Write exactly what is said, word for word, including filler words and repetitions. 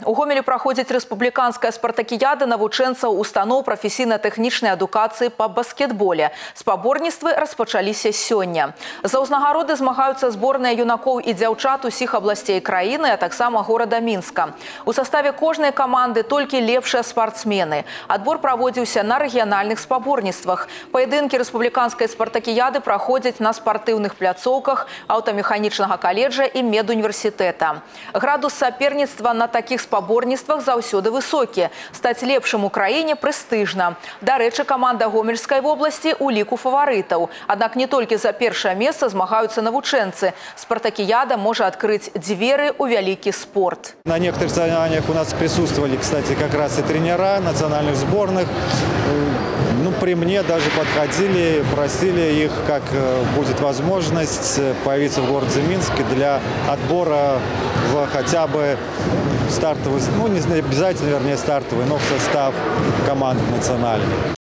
У Гомелі праходзіць рэспубліканская спартакіяда навучэнцаў устаноў прафесійна-тэхнічнай адукацыі па баскетболе. Спаборніцтвы распачаліся сёння. За ўзнагароды змагаюцца зборныя юнакоў і дзяўчат усіх абласцей краіны, а таксама горада Мінска. У саставе кожнай каманды толькі лепшыя спартсмены. Адбор праводзіўся на рэгіянальных спаборніцтвах. Паядынкі рэспубліканскай спартакіяды праходзяць на спартыўных пляцоўках аўтамеханічнага каледжа і медуніверсітэта. Градус саперніцтва на такіх спаборніцтвах заўсёды высокі. Стаць лепшым у краіне прэстыжна. Дарэчы, каманда Гомельскай вобласці ў ліку фаварытаў. Аднак не толькі за першае месца змагаюцца навучэнцы. Спартакіяда можа адкрыць дзверы ў вялікі спорт. На некоторых соревнованиях у нас присутствовали, кстати, как раз и тренера национальных сборных. Ну, при мне даже подходили, просили их, как будет возможность появиться в городе Минске для отбора в хотя бы стартовый, ну не обязательно, вернее, стартовый, но в состав команд национальных.